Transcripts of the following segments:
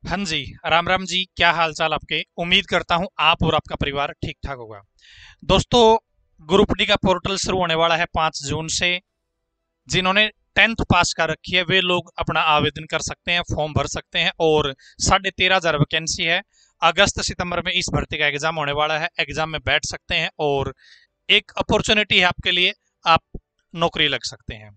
हाँ जी। राम राम जी, क्या हाल चाल आपके। उम्मीद करता हूं आप और आपका परिवार ठीक ठाक होगा। दोस्तों, ग्रुप डी का पोर्टल शुरू होने वाला है 5 जून से। जिन्होंने 10th पास कर रखी है वे लोग अपना आवेदन कर सकते हैं, फॉर्म भर सकते हैं। और 13,500 वैकेंसी है। अगस्त सितंबर में इस भर्ती का एग्जाम होने वाला है। एग्जाम में बैठ सकते हैं और एक अपॉर्चुनिटी है आपके लिए, आप नौकरी लग सकते हैं।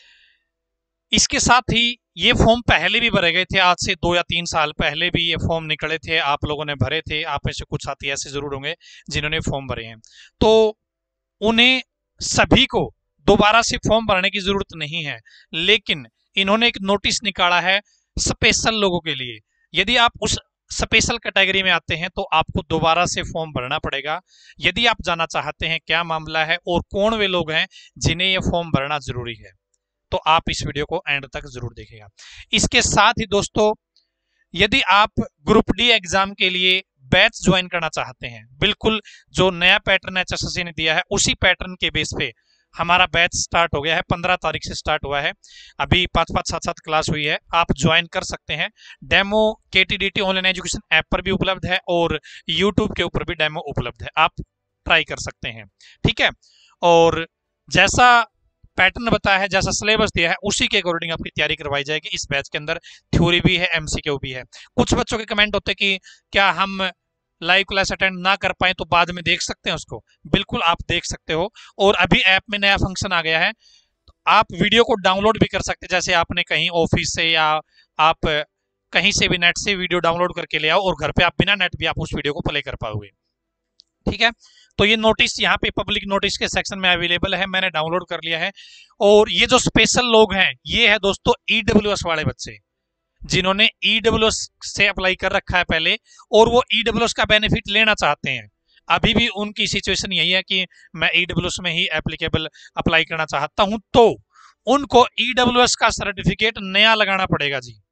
इसके साथ ही ये फॉर्म पहले भी भरे गए थे, आज से 2 या 3 साल पहले भी ये फॉर्म निकले थे, आप लोगों ने भरे थे। आप में से कुछ साथी ऐसे जरूर होंगे जिन्होंने फॉर्म भरे हैं, तो उन्हें सभी को दोबारा से फॉर्म भरने की जरूरत नहीं है। लेकिन इन्होंने एक नोटिस निकाला है स्पेशल लोगों के लिए। यदि आप उस स्पेशल कैटेगरी में आते हैं तो आपको दोबारा से फॉर्म भरना पड़ेगा। यदि आप जानना चाहते हैं क्या मामला है और कौन वे लोग हैं जिन्हें यह फॉर्म भरना जरूरी है, तो आप इस वीडियो को एंड तक जरूर देखिएगा। इसके साथ ही दोस्तों, यदि आप ग्रुप डी एग्जाम के लिए बैच ज्वाइन करना चाहते हैं, बिल्कुल जो नया पैटर्न एचएसएससी ने दिया है उसी पैटर्न के बेस पे हमारा बैच स्टार्ट हो गया है। 15 तारीख से स्टार्ट हुआ है। अभी 5-5, 7-7 क्लास हुई है, आप ज्वाइन कर सकते हैं। Demo KTDT online education app पर भी उपलब्ध है और यूट्यूब के ऊपर भी डेमो उपलब्ध है, आप ट्राई कर सकते हैं। ठीक है, और जैसा पैटर्न बताया है, जैसा सिलेबस दिया है, उसी के अकॉर्डिंग आपकी तैयारी करवाई जाएगी। इस बैच के अंदर थ्योरी भी है, एमसीक्यू भी है। कुछ बच्चों के कमेंट होते हैं कि क्या हम लाइव क्लास अटेंड ना कर पाए तो बाद में देख सकते हैं उसको। बिल्कुल आप देख सकते हो। और अभी ऐप में नया फंक्शन आ गया है, तो आप वीडियो को डाउनलोड भी कर सकते हैं। जैसे आपने कहीं ऑफिस से या आप कहीं से भी नेट से वीडियो डाउनलोड करके ले आओ और घर पे आप बिना नेट भी आप उस वीडियो को प्ले कर पाओगे। ठीक है, तो ये नोटिस यहाँ पे पब्लिक नोटिस के सेक्शन में अवेलेबल है, मैंने डाउनलोड कर लिया है। और ये जो स्पेशल लोग हैं ये है दोस्तों ईडब्ल्यूएस वाले बच्चे, जिन्होंने ईडब्ल्यूएस से अप्लाई कर रखा है पहले और वो ईडब्ल्यूएस का बेनिफिट लेना चाहते हैं। अभी भी उनकी सिचुएशन यही है कि मैं ईडब्ल्यूएस में ही एप्लीकेबल अप्लाई करना चाहता हूं, तो उनको ईडब्ल्यूएस का सर्टिफिकेट नया लगाना पड़ेगा जी।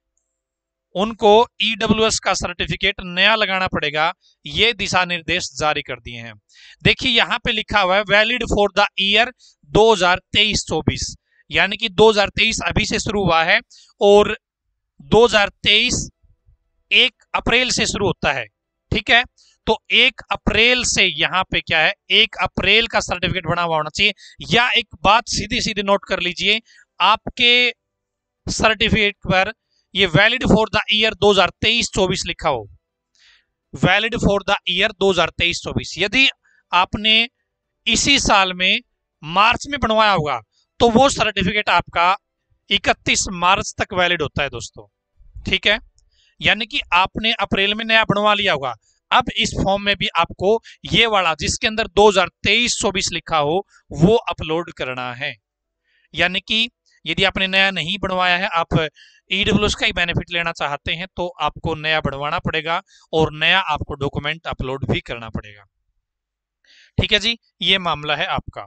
उनको ईडब्ल्यूएस का सर्टिफिकेट नया लगाना पड़ेगा। ये दिशा निर्देश जारी कर दिए हैं। देखिए यहां पे लिखा हुआ है वैलिड फॉर द ईयर 2023-24, यानी कि 2023 अभी से शुरू हुआ है और 2023 1 अप्रैल से शुरू होता है। ठीक है, तो 1 अप्रैल से यहां पे क्या है, 1 अप्रैल का सर्टिफिकेट बना हुआ होना चाहिए। या एक बात सीधी सीधी नोट कर लीजिए, आपके सर्टिफिकेट पर ये वैलिड फॉर द ईयर 2023-24 लिखा हो, वैलिड फॉर द ईयर 2023-24। यदि आपने इसी साल में मार्च में बनवाया होगा तो वो सर्टिफिकेट आपका 31 मार्च तक वैलिड होता है दोस्तों। ठीक है, यानी कि आपने अप्रैल में नया बनवा लिया होगा, अब इस फॉर्म में भी आपको ये वाला जिसके अंदर 2023-24 लिखा हो वो अपलोड करना है। यानी कि यदि आपने नया नहीं बनवाया है, आप ईडब्ल्यूएस का ही बेनिफिट लेना चाहते हैं, तो आपको नया बनवाना पड़ेगा और नया आपको डॉक्यूमेंट अपलोड भी करना पड़ेगा। ठीक है जी, ये मामला है आपका।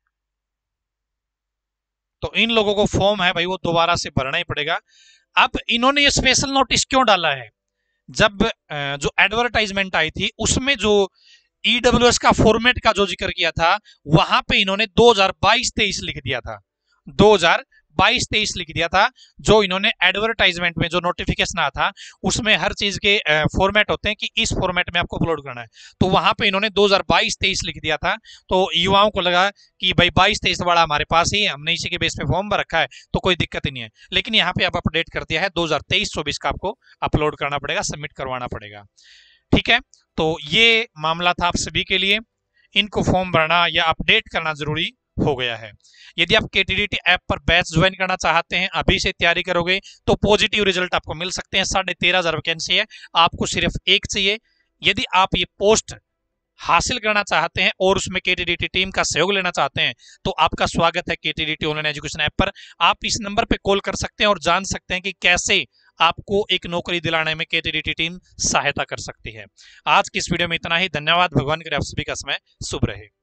तो इन लोगों को फॉर्म है भाई वो दोबारा से भरना ही पड़ेगा। अब इन्होंने ये स्पेशल नोटिस क्यों डाला है, जब जो एडवर्टाइजमेंट आई थी उसमें जो ईडब्ल्यूएस का फॉर्मेट का जो जिक्र किया था वहां पे इन्होंने 2022-23 लिख दिया था। 2022-23 लिख दिया था। जो इन्होंने एडवर्टाइजमेंट में जो नोटिफिकेशन आया था उसमें हर चीज के फॉर्मेट होते हैं कि इस फॉर्मेट में आपको अपलोड करना है, तो वहां पे इन्होंने 2022-23 लिख दिया था। तो युवाओं को लगा कि भाई 22-23 वाला हमारे पास ही है, हमने इसी के बेस पे फॉर्म भर रखा है तो कोई दिक्कत ही नहीं है। लेकिन यहाँ पे अब अपडेट कर दिया है 2023-24 का आपको अपलोड करना पड़ेगा, सबमिट करवाना पड़ेगा। ठीक है, तो ये मामला था आप सभी के लिए। इनको फॉर्म भरना या अपडेट करना जरूरी हो गया है। यदि आप केटीडीटी ऐप पर बैच ज्वाइन करना चाहते हैं, अभी से तैयारी करोगे तो पॉजिटिव रिजल्ट आपको मिल सकते हैं। 13,500 वैकेंसी है, आपको सिर्फ एक चाहिए। यदि आप ये पोस्ट हासिल करना चाहते हैं और उसमें केटीडीटी टीम का सहयोग लेना चाहते हैं तो आपका स्वागत है केटीडीटी ऑनलाइन एजुकेशन ऐप पर। आप इस नंबर पर कॉल कर सकते हैं और जान सकते हैं कि कैसे आपको एक नौकरी दिलाने में केटीडीटी टीम सहायता कर सकती है। आज की इस वीडियो में इतना ही। धन्यवाद। भगवान करे आप सभी का समय शुभ रहे।